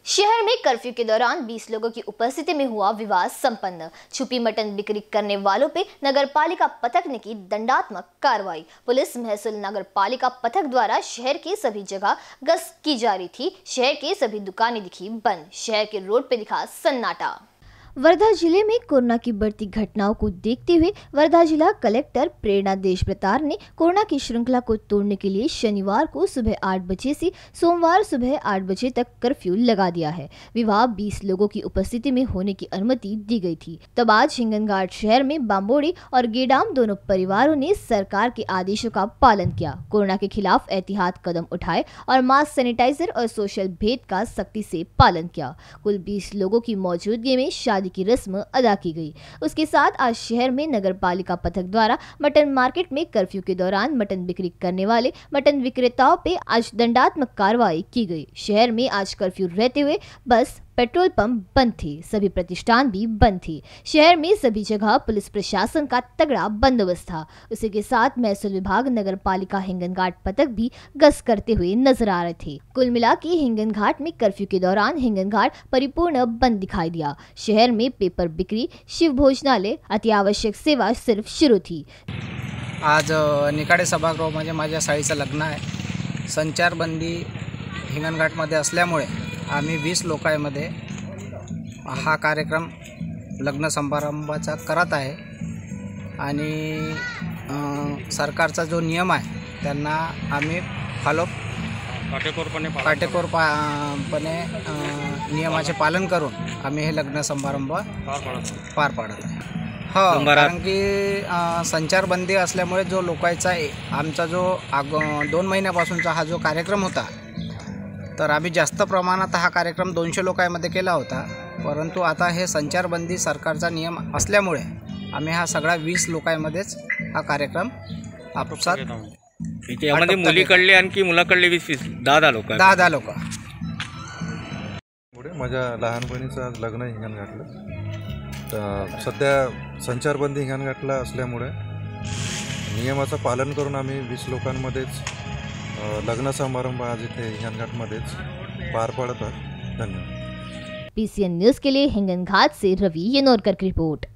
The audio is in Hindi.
शहर में कर्फ्यू के दौरान 20 लोगों की उपस्थिति में हुआ विवाद संपन्न। छुपी मटन बिक्री करने वालों पे नगरपालिका पथक ने की दंडात्मक कार्रवाई। पुलिस महसूल नगरपालिका पथक द्वारा शहर की सभी जगह गश्त की जा रही थी। शहर के सभी दुकानें दिखी बंद। शहर के रोड पे दिखा सन्नाटा। वर्धा जिले में कोरोना की बढ़ती घटनाओं को देखते हुए वर्धा जिला कलेक्टर प्रेरणा देशभ्रतार ने कोरोना की श्रृंखला को तोड़ने के लिए शनिवार को सुबह 8 बजे से सोमवार सुबह 8 बजे तक कर्फ्यू लगा दिया है। विवाह 20 लोगों की उपस्थिति में होने की अनुमति दी गई थी। तब आज हिंगनघाट शहर में बांबोड़ी और गेडाम दोनों परिवारों ने सरकार के आदेशों का पालन किया, कोरोना के खिलाफ एहतियात कदम उठाए और मास्क, सैनिटाइजर और सोशल भेद का सख्ती से पालन किया। कुल 20 लोगों की मौजूदगी में शादी की रस्म अदा की गई। उसके साथ आज शहर में नगरपालिका पथक द्वारा मटन मार्केट में कर्फ्यू के दौरान मटन बिक्री करने वाले मटन विक्रेताओं पे आज दंडात्मक कार्रवाई की गई। शहर में आज कर्फ्यू रहते हुए बस, पेट्रोल पंप बंद थे, सभी प्रतिष्ठान भी बंद थे। शहर में सभी जगह पुलिस प्रशासन का तगड़ा बंदोबस्त था। उसी के साथ महसूल विभाग नगरपालिका हिंगनघाट पथक भी गश्त करते हुए नजर आ रहे थे। कुल मिला के हिंगनघाट में कर्फ्यू के दौरान हिंगनघाट परिपूर्ण बंद दिखाई दिया। शहर में पेपर बिक्री, शिव भोजनालय, अति आवश्यक सेवा सिर्फ शुरू थी। आज निकाडे सभागृहामध्ये माझ्या साळीचं लग्न आहे। संचारबंदी हिंगणघाटमध्ये असल्यामुळे आम्ही 20 लोकांमध्ये हा कार्यक्रम लग्न समारंभाचा करत आहे आणि सरकारचा जो नियम आहे त्यांना आम्ही काटेकोरपणे नियमाचे पालन करून आम्ही हे लग्न समारंभ पार पाडत आहे। हो, कारण की संचारबंदी असल्यामुळे जो लोकांचा आमचा जो 2 महिन्यापासूनचा हा जो कार्यक्रम होता, तर आम्ही जास्त प्रमाणात हा कार्यक्रम 200 लोकांमध्ये केला होता, परंतु आता हे संचारबंदी सरकारचा नियम असल्यामुळे आम्ही हा सगळा 20 लोकांमध्येच हा कार्यक्रम आपापसात यामध्ये मुलीकडले आणखी मुलाकडले 20 10 लोक 10 लोक। माझ्या लहानपणीचं आज लग्न हिंगणघाटलं, तर सध्या संचारबंदी हिंगणघाटला असल्यामुळे नियमाचं पालन करून आम्ही 20 लोकांमध्येच लग्न समारंभ आज इथे हिंगणघाटमध्येच पार पडत आहे। धन्यवाद। PCN न्यूज़ के लिए हिंगनघाट से रवि येनोरकर की रिपोर्ट।